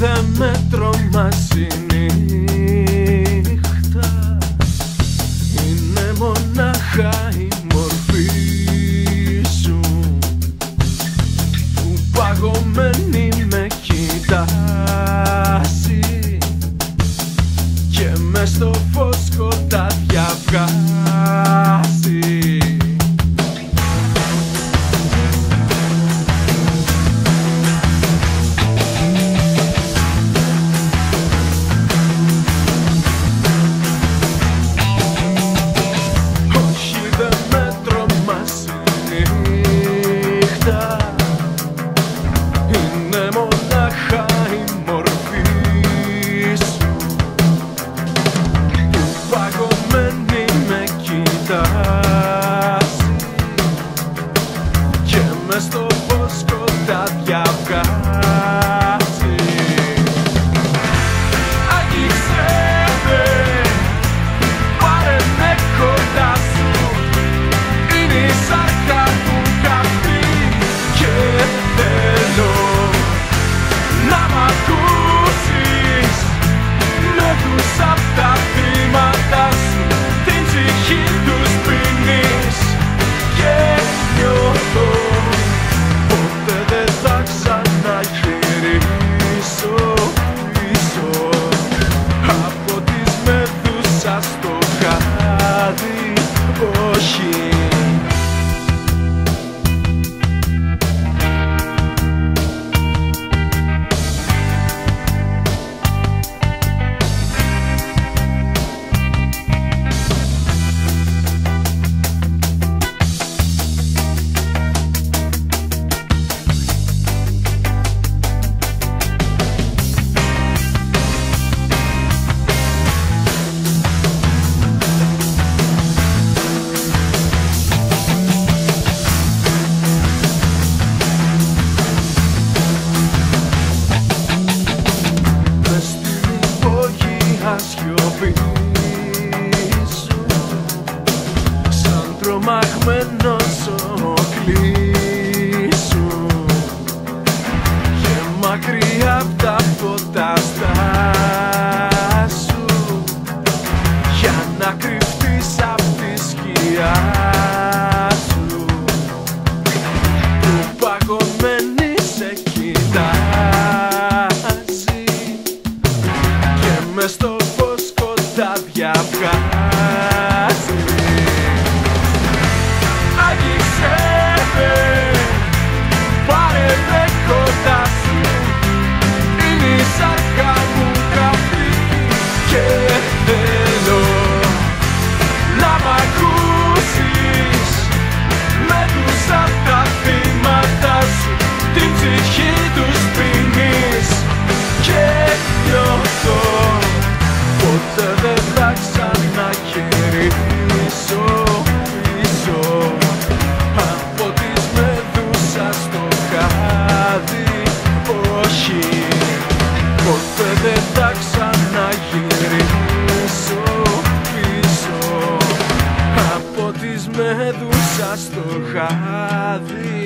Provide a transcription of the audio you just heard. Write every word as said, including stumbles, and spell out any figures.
δεν με τρομάζει νύχτα, είναι μονάχα η μορφή σου που παγωμένη με κοιτάζει και μες στο φως σκοτάδια βγάζει. Είναι μονάχα η μορφή σου που παγωμένη με κοιτάζει και μες στο φως σκοτάδια βγάζει. Άγγιξε με, πάρε με κοντά σου, είναι η σάρκα που καυτεί και θέλω να μ' ακούσεις με τους απ' τα βήματα σου, την ψυχή τους πίνεις και νιώθω ποτέ δεν θα ξαναγυρίσω πίσω από τις Μεδούσας στο χάδι, όχι. Σιωπή σου σαν τρομαγμένος ο κλείσου και μακριά απ' τα φωταστά σου για να κρυφτείς απ' τη σκιά σου που παγωμένη σε κοιτάζει και μες στο φως σκοτάδια βγάζει. Άγγιξε με, πάρε με κοντά σου, είναι η σάρκα μου καυτή και θέλω να μ' ακούσεις με τους απ' τα βήματα σου, την ψυχή τους πίνεις και νιώθω ποτέ δεν θα ξαναγυρίσω πίσω από τις Μεδούσας στο χάδι, όχι. Ποτέ δεν θα ξαναγυρίσω πίσω από τις Μεδούσας στο χάδι.